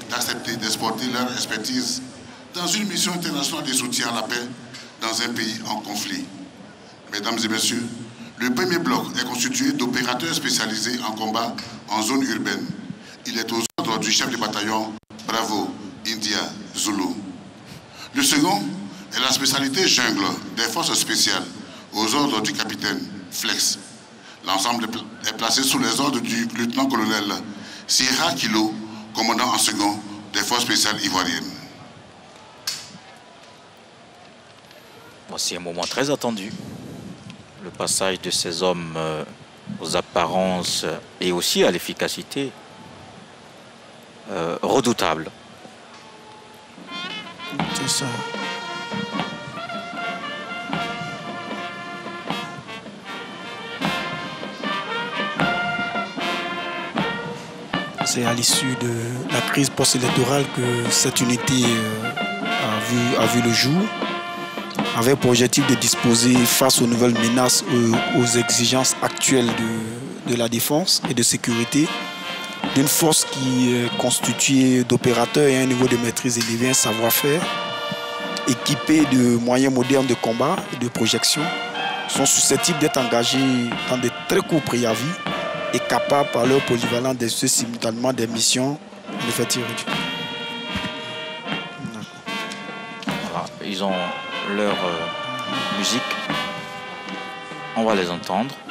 d'accepter d'exporter leur expertise dans une mission internationale de soutien à la paix dans un pays en conflit. Mesdames et messieurs, le premier bloc est constitué d'opérateurs spécialisés en combat en zone urbaine. Il est aux ordres du chef de bataillon Bravo India Zulu. Le second est la spécialité jungle des forces spéciales aux ordres du capitaine Flex. L'ensemble est placé sous les ordres du lieutenant-colonel Sierra Kilo, commandant en second des forces spéciales ivoiriennes. Voici un moment très attendu. Le passage de ces hommes aux apparences et aussi à l'efficacité redoutable. C'est ça. C'est à l'issue de la crise post-électorale que cette unité a vu le jour, avec pour objectif de disposer face aux nouvelles menaces, aux exigences actuelles de la défense et de sécurité, d'une force qui est constituée d'opérateurs et un niveau de maîtrise élevé, un savoir-faire, équipés de moyens modernes de combat et de projection, sont susceptibles d'être engagés dans de très courts préavis et capables par leur polyvalence d'exercer simultanément des missions en effectif réduit. Voilà, ils ont leur musique, on va les entendre.